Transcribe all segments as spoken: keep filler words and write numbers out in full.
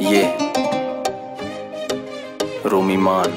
ये रोमी मान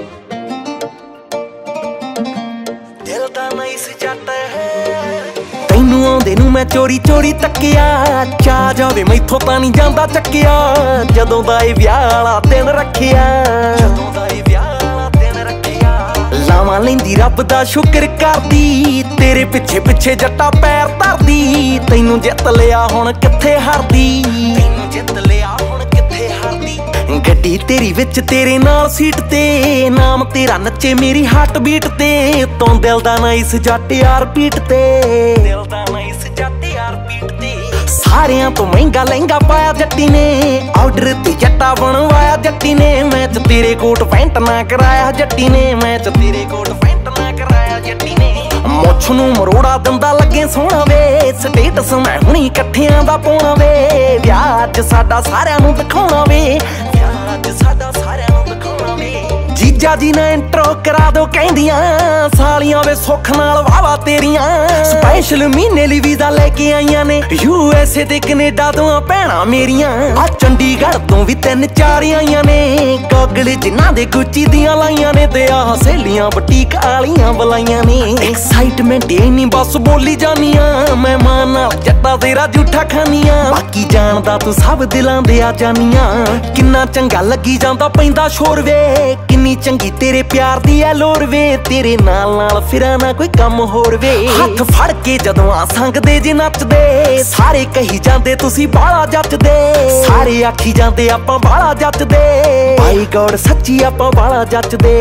दिल दा नाइस जट है तैनू आउंदे नू मैं चोरी चोरी तक्किया चा जावे मैथों तां नहीं जांदा चक्किया जदों दा ए विआह वाला दिन रखिया जदों दा ए विआह वाला दिन रखिया लावां लैंदी रब दा शुक्र करदी तेरे पिछे पिछे जट्टा पैर धरदी तैनू जित लिया हुण कित्थे हारदी तैनू जित लिया हुण कित्थे हारदी गड्डी तेरी विच तेरे नाल सीट ते नाम तेरा नच्चे मेरी हार्ट बीट ते तू दिल दा नाइस जट यार पीट ते दिल दा नाइस जट यार पीट ते सारियां तो महंगा लहंगा पाया जट्टी ने ऑर्डर ते जट्टा बनवाया जट्टी ने मैच तेरे कोट पैंट ना कराया जट्टी ने मैच तेरे कोट पैंट ना कराया जट्टी ने मुछ नू मरोड़ा दंदा लगे सोहना वे स्टेटस मैं हुणी इकट्ठियां दा पाउणा वे विआह अज साडा सारियां नू दिखाउणा वे विआह अज साडा सारियां नू दिखाउणा वे जीजा जी ने इंट्रो करा दो कहंदियां सालियां वे सुख नाल वावा तेरियां स्पेशल महीने लई वीजा लेके आईयां ने यूएसए ते कनेडा तो भैणां मेरियां आ चंडीगढ़ तो भी तीन चार आईयां ने गॉगल जिन्हां दे गुच्ची दियां लाईयां ने ते आ सहेलियां बुटीक आलियां बुलाईयां ने एक्साइटमेंट इन्नी बस बोली जानियां मैं मां नाल जट्टा तेरा झूठा खानियां बाकी जानदा तू सब दिलां दे आ जानियां किन्ना चंगा लगी जांदा पैंदा शोर वे किन्नी चंगी तेरे प्यार दी ऐ लोर वे तेरे नाल नाल फिरा ना कोई कम होर वे हत्थ फड़ के जदों आ संगदे जे नचदे सारे कही जांदे तुसी बाला जचदे सारे आखी जांदे आपां बाला जचदे भाई गॉड सच्ची आपां बाला जचदे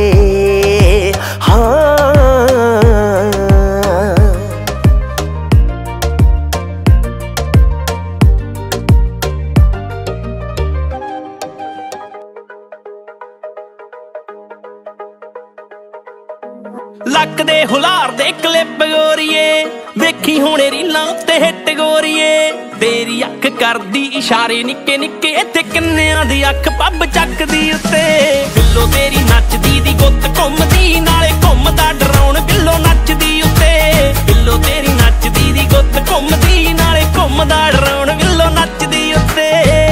हाँ लक दे हुलार दे क्लिप गोरीए वेखी हुणे रीलां उत्ते हिट गोरीए तेरी अख करदी इशारे निक्के निक्के इत्थे किन्नियां दी अख पब चकदी उत्ते बिल्लो तेरी नचदी दी गुत्त घुमदी नाले घुमदा डराउण बिल्लो नचदी उत्ते बिल्लो तेरी नचदी दी गुत्त घुमदी नाले घुमदा डराउण बिल्लो नचदी उत्ते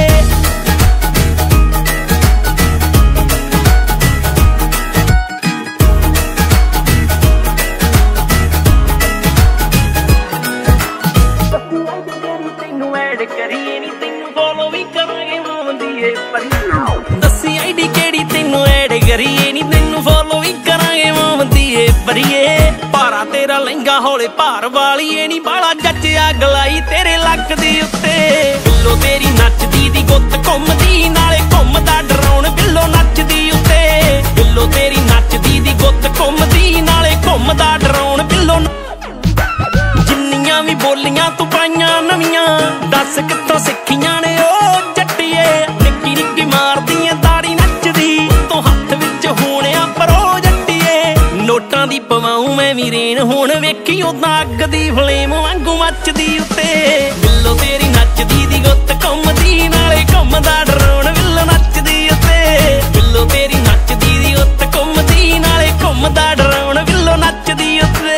दस्सी आईडी केड़ी तेनू ऐड करिए नी तेनू फॉलो भी करांगे मोमदी ए परिए भारा तेरा लहंगा हौले भार वालीए नी बाला जच्चिया गलाई तेरे लक दी उत्ते बिल्लो तेरी नचदी दी गुत्त घुमदी नाले घुमदा डराउण बिल्लो नचदी उत्ते बिल्लो तेरी नचदी दी गुत्त घुमदी नाले घुमदा डराउण बिल्लो जिन्नियां भी बोलियां तू पाइयां नवियां दस कित्थों सिक्खियां ने ओ जट्टिए निक्की निक्की मारदी ऐ ताड़ी नचदी तू हत्थ विच होणिया पर ओ जट्टिए नोटां दी पवाऊं मैं भी रेन हुण वेखी उदां अग दी फ्लेम वांगू मचदी उत्ते बिल्लो तेरी नचदी दी गुत्त घुमदी नाले घुमदा डराउण बिल्लो नचदी उत्ते बिल्लो तेरी नचदी दी गुत्त घुमदी नाले घुमदा डराउण बिल्लो नचदी उत्ते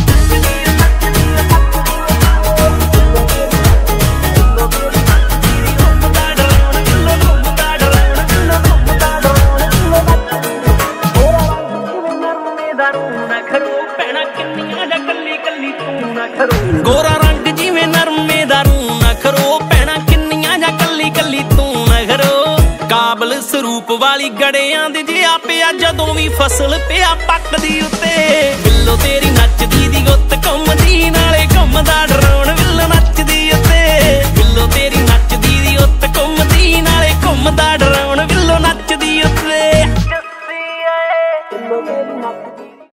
गोरा रंग जिवें नरमे दा रूह ना खरो पैना किन्नियां जा कल्ली कल्ली तू ना खरो काबल सरूप वाली गड़ियां दे जिया पिया जदों भी फसल पिया पकदी उत्ते बिल्लो तेरी नचदी दी गुत्त घुमदी नाले घुमदा डराउण बिल्लो नचदी उत्ते बिल्लो तेरी नचदी दी गुत्त घुमदी नाले घुमदा